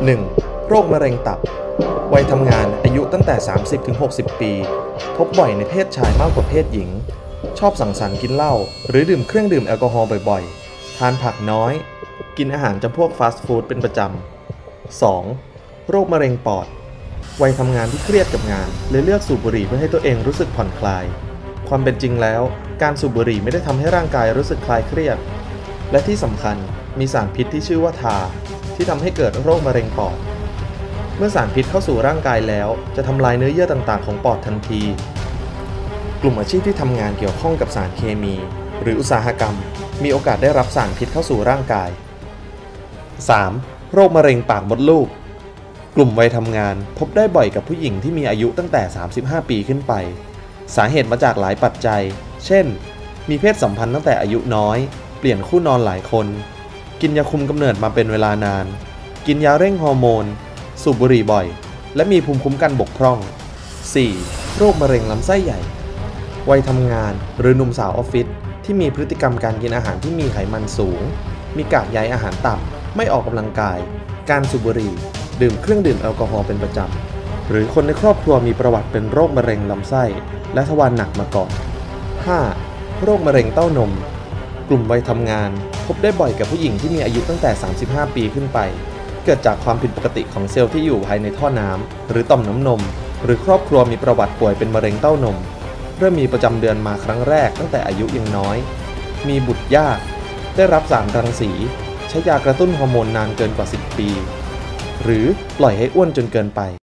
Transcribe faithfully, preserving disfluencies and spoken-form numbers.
หนึ่ง. โรคมะเร็งตับวัยทำงานอายุตั้งแต่ สามสิบถึงหกสิบ ปีพบบ่อยในเพศชายมากกว่าเพศหญิงชอบสังสรรค์กินเหล้าหรือดื่มเครื่องดื่มแอลกอฮอล์บ่อยๆทานผักน้อยกินอาหารจำพวกฟาสต์ฟู้ดเป็นประจำ สอง. โรคมะเร็งปอดวัยทำงานที่เครียดกับงานเลยเลือกสูบบุหรี่เพื่อให้ตัวเองรู้สึกผ่อนคลายความเป็นจริงแล้วการสูบบุหรี่ไม่ได้ทำให้ร่างกายรู้สึกคลายเครียดและที่สำคัญมีสารพิษที่ชื่อว่าทาที่ทำให้เกิดโรคมะเร็งปอดเมื่อสารพิษเข้าสู่ร่างกายแล้วจะทำลายเนื้อเยื่อต่างๆของปอดทันทีกลุ่มอาชีพที่ทำงานเกี่ยวข้องกับสารเคมีหรืออุตสาหกรรมมีโอกาสได้รับสารพิษเข้าสู่ร่างกาย สาม. โรคมะเร็งปากมดลูกกลุ่มวัยทำงานพบได้บ่อยกับผู้หญิงที่มีอายุตั้งแต่สามสิบห้าปีขึ้นไปสาเหตุมาจากหลายปัจจัยเช่นมีเพศสัมพันธ์ตั้งแต่อายุน้อยเปลี่ยนคู่นอนหลายคนกินยาคุมกำเนิดมาเป็นเวลานานกินยาเร่งฮอร์โมนสูบบุหรี่บ่อยและมีภูมิคุ้มกันบกพร่อง สี่. โรคมะเร็งลำไส้ใหญ่วัยทำงานหรือหนุ่มสาวออฟฟิศที่มีพฤติกรรมการกินอาหารที่มีไขมันสูงมีกากใยอาหารต่ำไม่ออกกำลังกายการสูบบุหรี่ดื่มเครื่องดื่มแอลกอฮอล์เป็นประจำหรือคนในครอบครัวมีประวัติเป็นโรคมะเร็งลำไส้และทวารหนักมาก่อน ห้า. โรคมะเร็งเต้านมกลุ่มวัยทำงานพบได้บ่อยกับผู้หญิงที่มีอายุตั้งแต่สามสิบห้าปีขึ้นไปเกิดจากความผิดปกติของเซลล์ที่อยู่ภายในท่อน้ำหรือต่อมน้ำนมหรือครอบครัวมีประวัติป่วยเป็นมะเร็งเต้านมเริ่มมีประจำเดือนมาครั้งแรกตั้งแต่อายุยังน้อยมีบุตรยากได้รับสารรังสีใช้ยากระตุ้นฮอร์โมนนานเกินกว่าสิบปีหรือปล่อยให้อ้วนจนเกินไป